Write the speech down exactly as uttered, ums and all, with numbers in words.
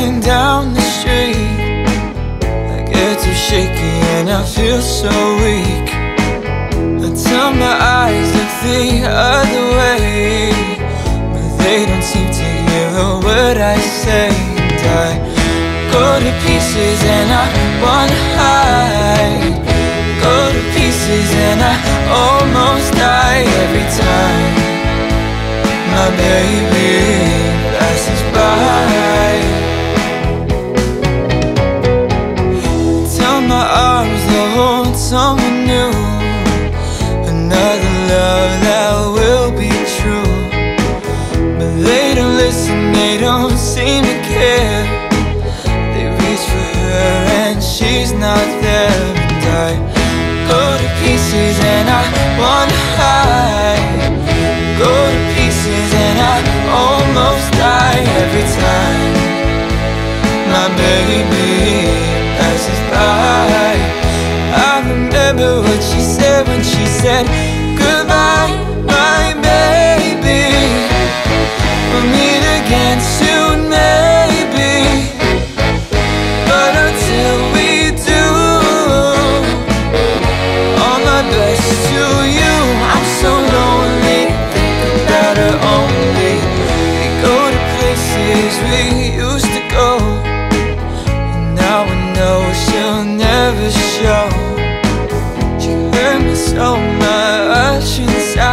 running down the street. I get too shaky and I feel so weak. I tell my eyes look the other way, but they don't seem to hear a word I say. And I go to pieces and I wanna hide. Go to pieces and I almost die every time my baby passes by. Tell my arms they'll hold someone new, another love that will be true. But they don't listen, they don't seem to care. They reach for her and she's not there. And I go to pieces and I wanna hide. Go to pieces and I almost die every time my baby passes by. I remember what she said when she said goodbye, my baby. We'll meet again soon, maybe, but until we do, all my best to you. I'm so lonely, think about her only. We go to places we used to go, and now I know she'll never show. She hurt me so much inside.